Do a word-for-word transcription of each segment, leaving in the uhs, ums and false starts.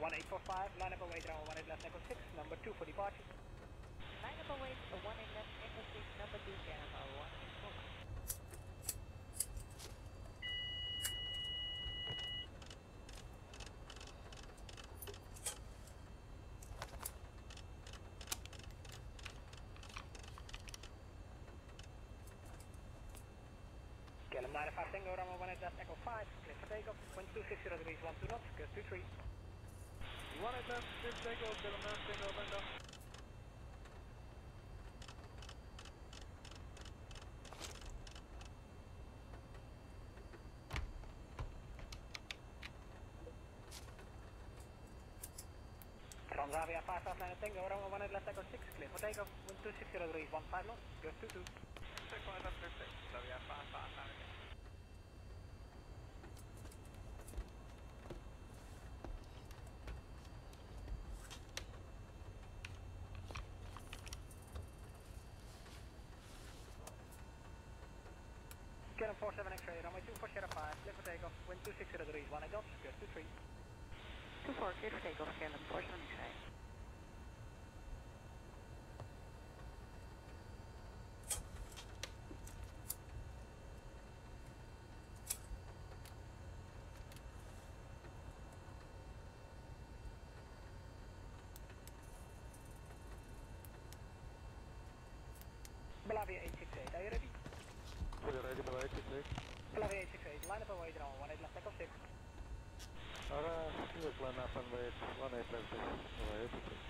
one eight four five, line up away down one eight left echo six, number two for departure. Line up away one eight left echo six, number two Canada one eight four five. Kelham nine five Tango, runway one eight left echo five, clear for takeoff, wind two six zero degrees, one two knots, gust two three. one eight left, clear for takeoff, Kelham nine Tango, Tango. Transavia five five nine Tango, runway one eight left echo six, clear for takeoff, wind two six zero degrees, one five knots, gust two two. six one eight left, clear for takeoff, Transavia five five nine again. Kelham four seven X-ray, runway two four Sierra five, clear for takeoff, wind two six zero degrees, one eight knots, gust two three. two four, clear for takeoff, Kelham four seven X-ray. Belavia eight six eight, are you ready? Fully ready, Belavia eight six eight. Belavia eight six eight, line up away down one eight left echo six. Alright, just line up and wait, one eight left, Belavia eight six eight.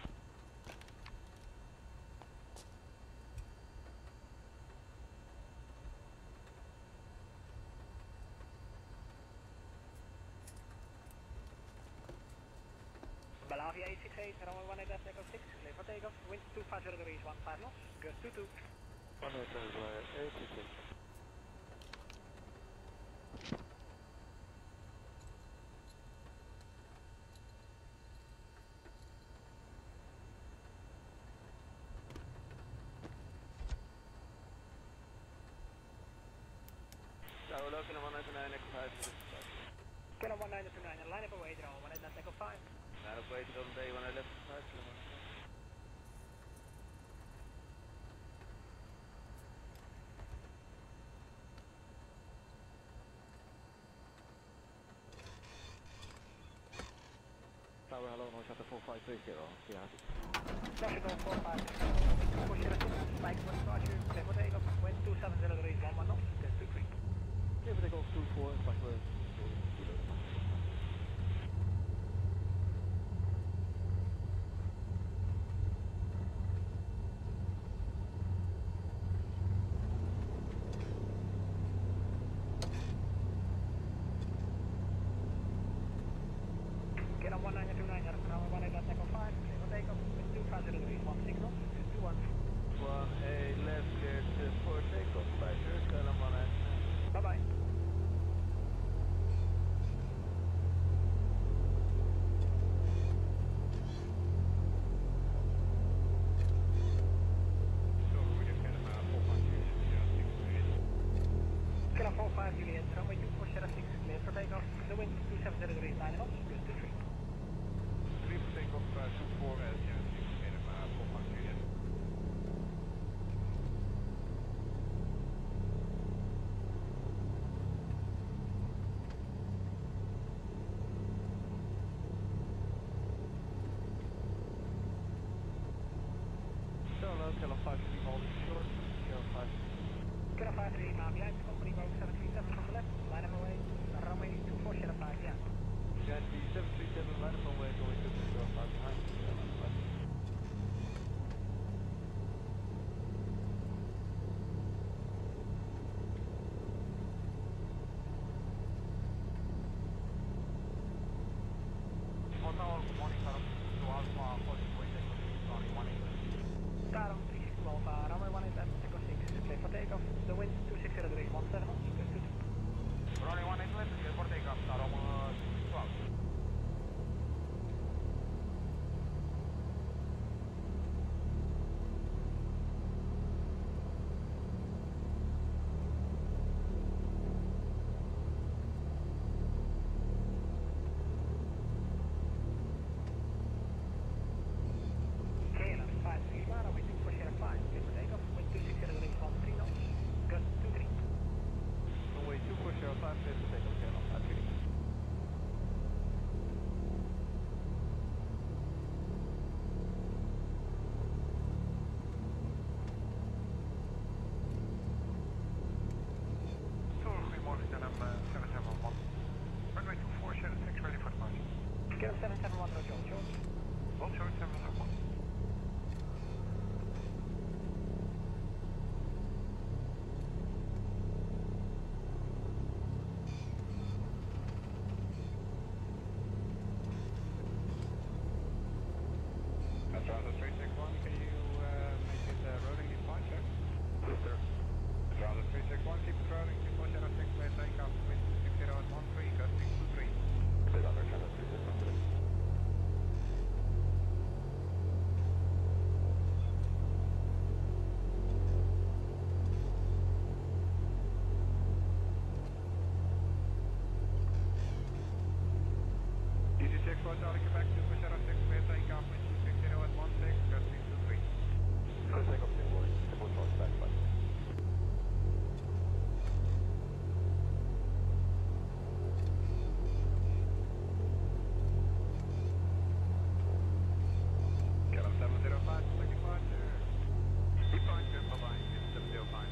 Belavia eight six eight, runway one eight left echo six, clear for takeoff, wind two five zero degrees, one five knots, gust two two. one eight left, Belavia eight six eight. Tower low, Kelham one nine two nine, echo five. Kelham one nine two nine, line up away down one eight left echo five. Line up waiting on day one eight left five, Kelham one. Tower hello, no shuttle four five three zero, yeah. National four five six zero, wind two four Sierra six, spike for departure, clear for takeoff, wind two seven zero degrees, one one knots, gust two three. Clear for takeoff two four, spike for Kelham one nine two nine, runway one eight left echo five, clear for takeoff, wind two five zero degrees, one six knots, gust two one. one eight left, clear for takeoff, pleasure, Kelham one eight. Bye bye. Kelham four five Juliet, runway two four Sierra six, clear for takeoff, the wind two seven zero degrees, nine knots, gust two three. three for takeoff, two four, uh, yeah, six, Kelham four five Juliet. Hello, Kelham five three, holding short, Kelham five. Kelham five three, now behind company boat seven three seven from the left, line up away, runway two four Sierra five, yeah. Yeah, the seven three seven, line up away, going to the five behind, Kelham five. Hotel, morning, Kelham, to Alpha, fourteen point six, sorry, one eight. Tarom three six two Alpha, runway one eight left echo six, clear for takeoff, the wind two six zero degrees, one seven knots, gust two two. Runway one eight left, clear for takeoff, Tarom uh, twelve. seven seven one Roger, George. one seven seven one. Atlanta three six one, can you uh, make it uh, rolling in five, sir? Yes, sir. Atlanta three six one, keep it rolling, two four zero six, clear takeoff, wind six zero at one three, gusting two three. Clear under Atlanta three six one, sir. D C six four, Charlie, Quebec, two four zero six, clear takeoff, wind six zero at one six, gusting two three. Clear takeoff, two four, two four, Charlie, back, bye. Kilo seven zero five, select departure. Departure, bye-bye, seven zero five.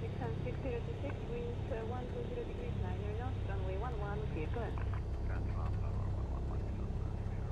six and six zero two six, winds uh, one two zero degrees, nine knots, runway one one, clear to land. Cancel out tower one one one zero zero.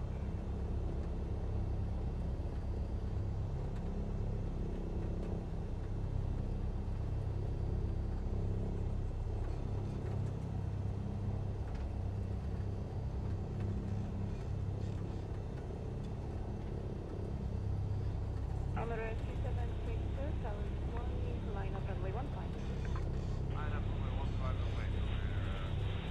On the road three seven six two, tower one, line up runway one five. Line up runway one five and wait till we're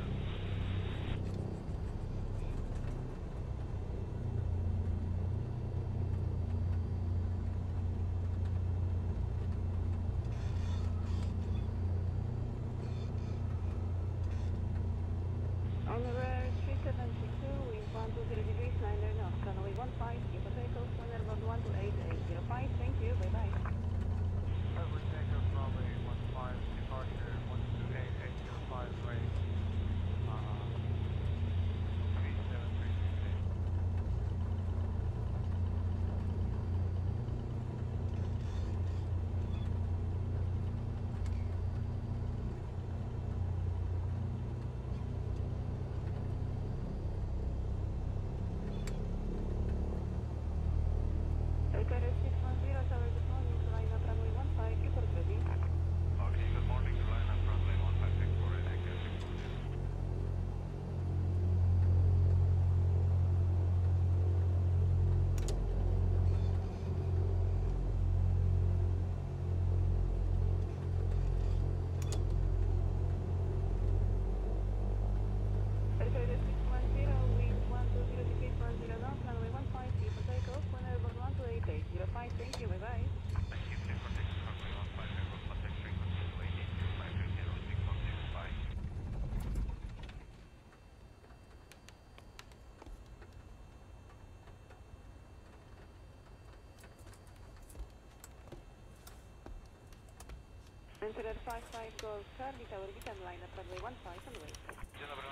On the road three seven six two, wind one two zero degrees, nine knots, runway one five, keep a takeoff, wind about one two eight eight zero five, thank you, bye bye. Over takeoff runway one five, departure one two eight eight zero five, rate uh, three seven three six eight. Echo six one zero, tower good morning, line up runway one five, report ready. Okay, good morning, line up runway one five six four eight, Echo six one zero. Echo six one zero, wind one two zero degrees, one zero knots, runway one five, keep a takeoff, wind about one two eight eight zero five, thank you, bye bye. Thank you, clear for takeoff runway one five, airport contact frequency two eight eight zero five three zero six one zero, bye. Enter at five five Golf Charlie, tower beacon, line up runway one five, and wait. Dzień dobry,